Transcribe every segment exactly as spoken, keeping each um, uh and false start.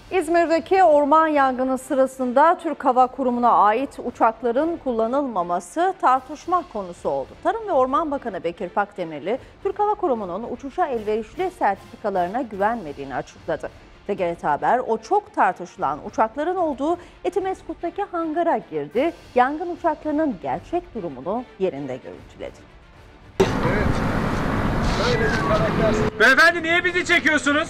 İzmir'deki orman yangını sırasında Türk Hava Kurumu'na ait uçakların kullanılmaması tartışma konusu oldu. Tarım ve Orman Bakanı Bekir Pakdemirli, Türk Hava Kurumu'nun uçuşa elverişli sertifikalarına güvenmediğini açıkladı. T G R T Haber o çok tartışılan uçakların olduğu Etimesgut'taki hangara girdi, yangın uçaklarının gerçek durumunu yerinde görüntüledi. Evet. Böyle bir karakter. Beyefendi niye bizi çekiyorsunuz?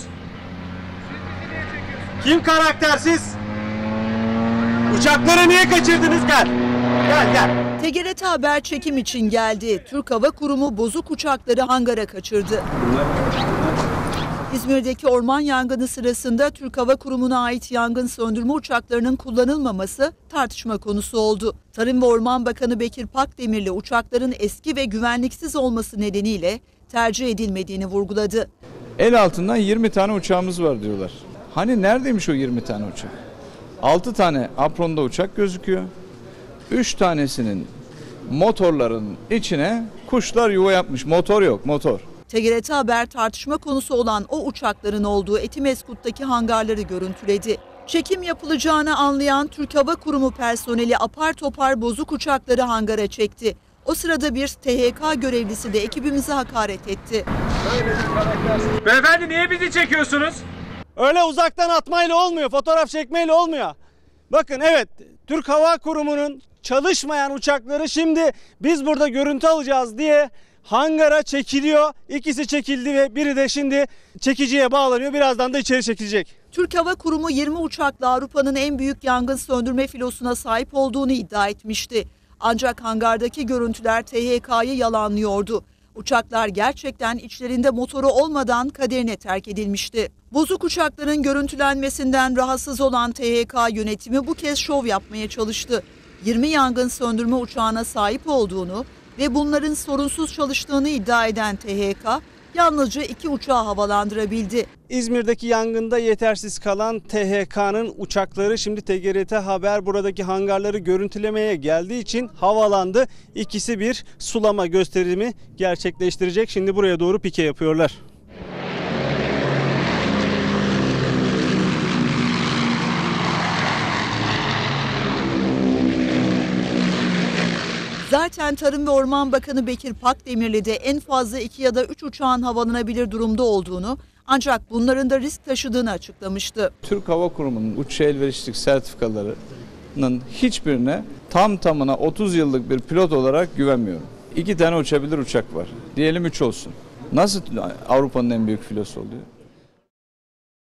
Kim karaktersiz? Uçakları niye kaçırdınız? Gel. Gel gel. T G R T Haber çekim için geldi. Türk Hava Kurumu bozuk uçakları hangara kaçırdı. İzmir'deki orman yangını sırasında Türk Hava Kurumu'na ait yangın söndürme uçaklarının kullanılmaması tartışma konusu oldu. Tarım ve Orman Bakanı Bekir Pakdemirli uçakların eski ve güvenliksiz olması nedeniyle tercih edilmediğini vurguladı. El altından yirmi tane uçağımız var diyorlar. Hani neredeymiş o yirmi tane uçak? altı tane apronda uçak gözüküyor. üç tanesinin motorların içine kuşlar yuva yapmış. Motor yok, motor. T G R T Haber tartışma konusu olan o uçakların olduğu Etimesgut'taki hangarları görüntüledi. Çekim yapılacağını anlayan Türk Hava Kurumu personeli apar topar bozuk uçakları hangara çekti. O sırada bir T H K görevlisi de ekibimize hakaret etti. Beyefendi niye bizi çekiyorsunuz? Öyle uzaktan atmayla olmuyor, fotoğraf çekmeyle olmuyor. Bakın evet, Türk Hava Kurumu'nun çalışmayan uçakları şimdi biz burada görüntü alacağız diye hangara çekiliyor. İkisi çekildi ve biri de şimdi çekiciye bağlanıyor. Birazdan da içeri çekilecek. Türk Hava Kurumu yirmi uçakla Avrupa'nın en büyük yangın söndürme filosuna sahip olduğunu iddia etmişti. Ancak hangardaki görüntüler T H K'yı yalanlıyordu. Uçaklar gerçekten içlerinde motoru olmadan kaderine terk edilmişti. Bozuk uçakların görüntülenmesinden rahatsız olan T H K yönetimi bu kez şov yapmaya çalıştı. yirmi yangın söndürme uçağına sahip olduğunu ve bunların sorunsuz çalıştığını iddia eden T H K yalnızca iki uçağı havalandırabildi. İzmir'deki yangında yetersiz kalan T H K'nın uçakları şimdi T G R T Haber buradaki hangarları görüntülemeye geldiği için havalandı. İkisi bir sulama gösterimi gerçekleştirecek. Şimdi buraya doğru pike yapıyorlar. Zaten Tarım ve Orman Bakanı Bekir Pakdemirli de en fazla iki ya da üç uçağın havalanabilir durumda olduğunu, ancak bunların da risk taşıdığını açıklamıştı. Türk Hava Kurumu'nun uçuşa elverişlik sertifikalarının hiçbirine tam tamına otuz yıllık bir pilot olarak güvenmiyorum. İki tane uçabilir uçak var. Diyelim üç olsun. Nasıl Avrupa'nın en büyük filosu oluyor?